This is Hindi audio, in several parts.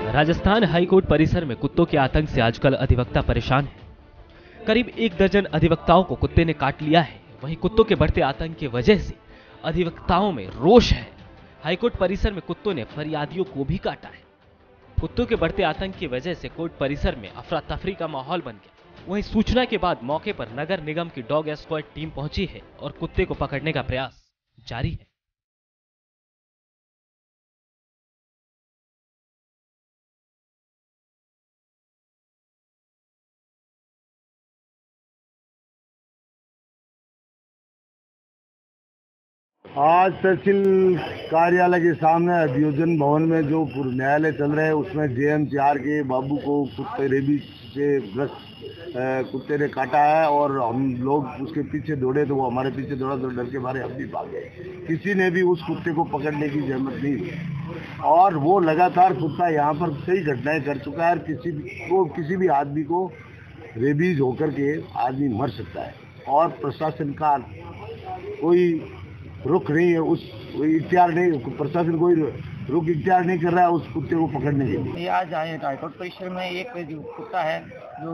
राजस्थान हाईकोर्ट परिसर में कुत्तों के आतंक से आजकल अधिवक्ता परेशान है। करीब 1 दर्जन अधिवक्ताओं को कुत्ते ने काट लिया है। वहीं कुत्तों के बढ़ते आतंक की वजह से अधिवक्ताओं में रोष है। हाईकोर्ट परिसर में कुत्तों ने फरियादियों को भी काटा है। कुत्तों के बढ़ते आतंक की वजह से कोर्ट परिसर में अफरा तफरी का माहौल बन गया। वहीं सूचना के बाद मौके पर नगर निगम की डॉग स्क्वाड टीम पहुंची है और कुत्ते को पकड़ने का प्रयास जारी है। आज तहसील कार्यालय के सामने अभियोजन भवन में जो पूर्व न्यायालय चल रहा है उसमें JM4 के बाबू को कुत्ते रेबीज से ग्रस्त कुत्ते ने काटा है और हम लोग उसके पीछे दौड़े तो वो हमारे पीछे दौड़ा तो डर के मारे हम भी भाग गए। किसी ने भी उस कुत्ते को पकड़ने की जहमत नहीं की और वो लगातार कुत्ता यहाँ पर कई घटनाएं कर चुका है। किसी भी आदमी को रेबीज होकर के आदमी मर सकता है और प्रशासन का कोई रुख नहीं है, उस इख्तियार नहीं, प्रशासन कोई रुख इख्तियार नहीं कर रहा है उस कुत्ते को पकड़ने के लिए। आज हाईकोर्ट परिसर में एक कुत्ता है जो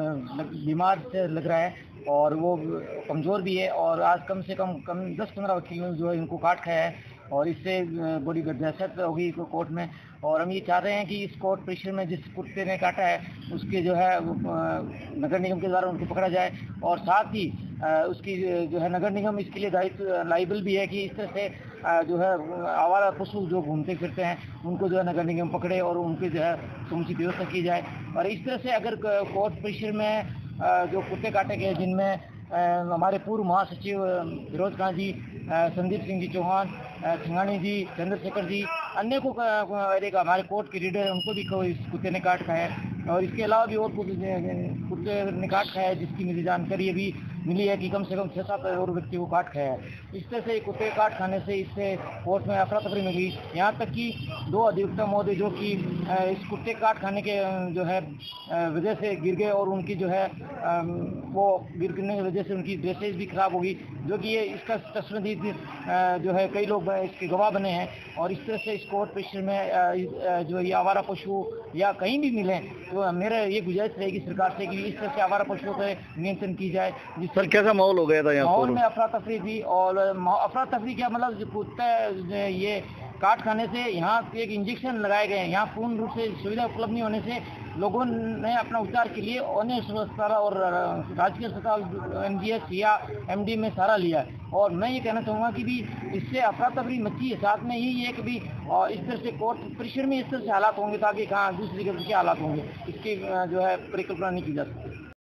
बीमार से लग रहा है और वो कमज़ोर भी है और आज कम से कम 10-15 वकीलों जो है इनको काट खाया है और इससे बड़ी दहशत होगी कोर्ट में। और हम ये चाह रहे हैं कि इस कोर्ट परिसर में जिस कुत्ते ने काटा है उसके जो है नगर निगम के द्वारा उनको पकड़ा जाए और साथ ही उसकी जो है नगर निगम इसके लिए लाइबल भी है कि इस तरह से जो है आवारा पशु जो घूमते फिरते हैं उनको जो है नगर निगम पकड़े और उनकी जो है समुचित व्यवस्था की जाए। और इस तरह से अगर कोर्ट परिसर में जो कुत्ते काटे गए जिनमें हमारे पूर्व महासचिव फिरोज खान जी, संदीप सिंह जी चौहान, सिंघानी जी, चंद्रशेखर जी, अन्य को हमारे कोर्ट के रीडर उनको भी इस कुत्ते ने काट खाया है और इसके अलावा भी और कुत्ते ने काट खाया है जिसकी मुझे जानकारी अभी मिली है कि कम से कम 6-7 और व्यक्ति को काट खाया है। इस तरह से कुत्ते काट खाने से इससे कोर्ट में अफरा तफरी मिली। यहाँ तक कि 2 अधिवक्ता महोदय जो कि इस कुत्ते काट खाने के जो है वजह से गिर गए और उनकी जो है वो गिरने की वजह से उनकी ड्रेसेज भी खराब होगी, जो कि ये इसका तस्वीर जो है कई लोग इसके गवाह बने हैं। और इस तरह से इस कोर्ट परिसर में जो ये आवारा पशु या कहीं भी मिले तो मेरा ये गुजारिश रहेगी सरकार से कि इस तरह से आवारा पशुओं पर नियंत्रण की जाए। सर कैसा माहौल हो गया था यहाँ? माहौल में अफरा तफरी थी और अफरा तफरी क्या मतलब कुत्ते ये काट खाने से यहाँ एक इंजेक्शन लगाए गए हैं। यहाँ पूर्ण रूप से सुविधा उपलब्ध नहीं होने से लोगों ने अपना उपचार के लिए अन्य अस्पताल और राजकीय अस्पताल MGH या MD में सहारा लिया है। और मैं ये कहना चाहूँगा कि भी इससे अफरा तफरी मची है। साथ में ही एक भी और इस तरह से कोर्ट परिसर में इस तरह से हालात होंगे ताकि कहाँ दूसरी जगह के हालात होंगे इसकी जो है परिकल्पना नहीं की जा सकती।